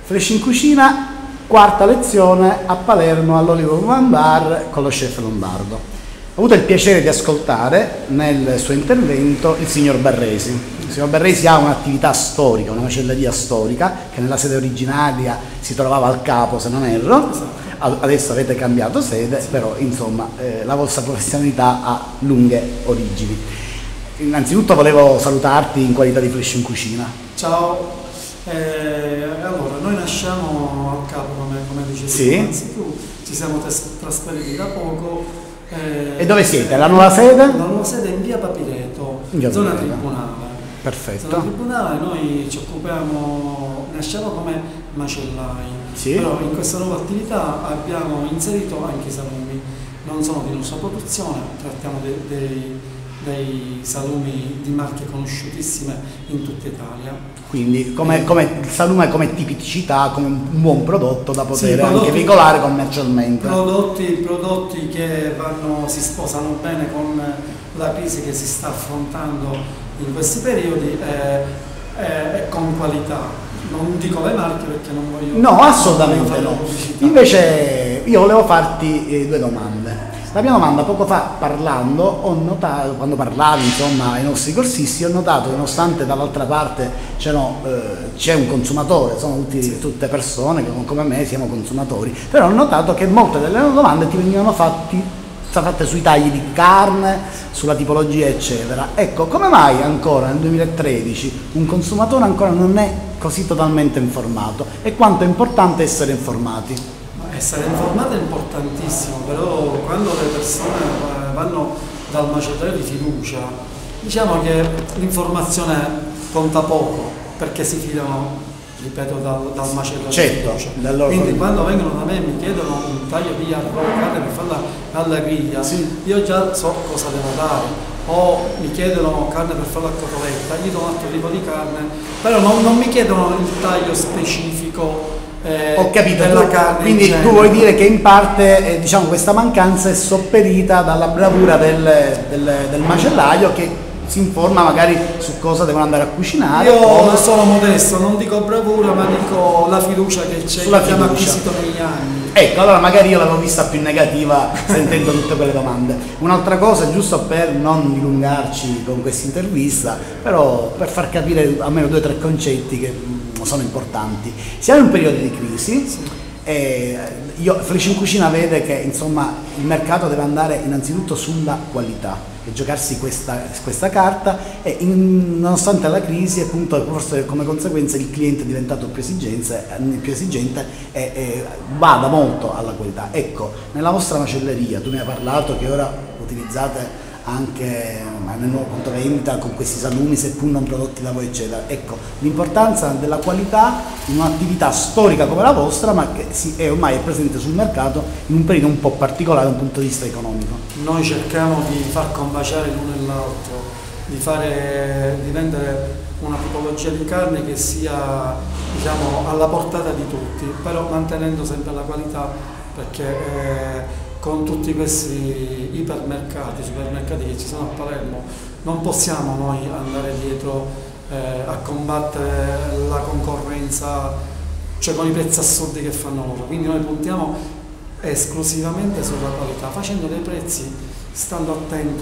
Flash in Cucina, quarta lezione a Palermo all'Olive Woman Bar con lo chef Lombardo. Ho avuto il piacere di ascoltare nel suo intervento il signor Barresi. Il signor Barresi ha un'attività storica, una macelleria storica che nella sede originaria si trovava al Capo, se non erro. Adesso avete cambiato sede, però insomma la vostra professionalità ha lunghe origini. Innanzitutto volevo salutarti in qualità di Flash in Cucina. Ciao. Allora, noi nasciamo al Capo, come dicevi, sì. Innanzitutto ci siamo trasferiti da poco. E dove siete? La nuova sede? La nuova sede è in via Papireto, zona tribunale. Perfetto. Zona tribunale, noi ci occupiamo, nasciamo come macellai, sì. Però in questa nuova attività abbiamo inserito anche i salumi. Non sono di nostra produzione, trattiamo dei salumi di marche conosciutissime in tutta Italia. Quindi il salume come tipicità, come un buon prodotto da poter sì, anche veicolare commercialmente. Prodotti che si sposano bene con la crisi che si sta affrontando in questi periodi e con qualità. Non dico le marche perché non voglio... No, assolutamente no. Invece io volevo farti due domande. La mia domanda, poco fa parlando, ho notato, quando parlavi insomma ai nostri corsisti, ho notato che nonostante dall'altra parte c'è un consumatore, sono tutte persone che come me siamo consumatori, però ho notato che molte delle domande ti venivano fatte sui tagli di carne, sulla tipologia eccetera. Ecco, come mai ancora nel 2013 un consumatore ancora non è così totalmente informato e quanto è importante essere informati? Essere informati è importantissimo, però quando le persone vanno dal macellaio di fiducia, diciamo che l'informazione conta poco, perché si fidano, ripeto, dal macellaio di fiducia. Quindi quando vengono da me e mi chiedono un taglio di carne per farla alla griglia, sì. Io già so cosa devo dare. O mi chiedono carne per farla a cotoletta, gli do un altro tipo di carne, però non mi chiedono il taglio specifico. Ho capito, quindi tu vuoi dire che in parte diciamo, questa mancanza è sopperita dalla bravura del macellaio che si informa magari su cosa devono andare a cucinare. Io sono modesto, non dico bravura ma dico la fiducia che c'è, che abbiamo acquisito negli anni. Ecco, allora magari io l'avevo vista più negativa sentendo tutte quelle domande. Un'altra cosa, giusto per non dilungarci con questa intervista, però per far capire almeno 2 o 3 concetti che sono importanti. Siamo in un periodo di crisi, sì. Flash in Cucina vede che insomma il mercato deve andare innanzitutto sulla qualità e giocarsi questa carta e nonostante la crisi appunto forse come conseguenza il cliente è diventato più esigente e bada molto alla qualità. Ecco, nella vostra macelleria tu mi hai parlato che ora utilizzate anche nel nuovo punto vendita con questi salumi seppur non prodotti da voi eccetera. Ecco, l'importanza della qualità in un'attività storica come la vostra ma che ormai è presente sul mercato in un periodo un po' particolare da un punto di vista economico. Noi cerchiamo di far combaciare l'uno e l'altro, di vendere una tipologia di carne che sia diciamo alla portata di tutti, però mantenendo sempre la qualità perché con tutti questi supermercati che ci sono a Palermo non possiamo noi andare dietro a combattere la concorrenza, cioè con i prezzi assurdi che fanno loro, quindi noi puntiamo esclusivamente sulla qualità, facendo dei prezzi, stando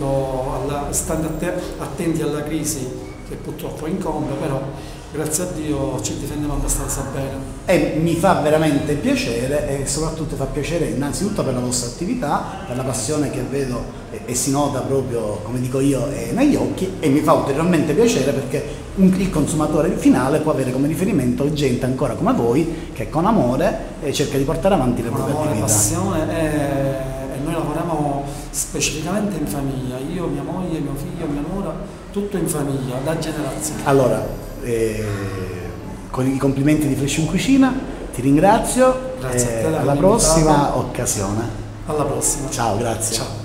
attenti alla crisi che purtroppo incombe, però grazie a Dio ci difendiamo abbastanza bene. E mi fa veramente piacere e soprattutto fa piacere innanzitutto per la vostra attività, per la passione che vedo e si nota proprio, come dico io, negli occhi e mi fa ulteriormente piacere perché il consumatore finale può avere come riferimento gente ancora come voi che con amore cerca di portare avanti le proprie attività. Passione e noi lavoriamo specificamente in famiglia, io, mia moglie, mio figlio, mia nuora, tutto in famiglia, da generazioni. Allora, con i complimenti di Flash in Cucina ti ringrazio. Grazie a te, alla prossima occasione. Alla prossima. Ciao, grazie. Ciao.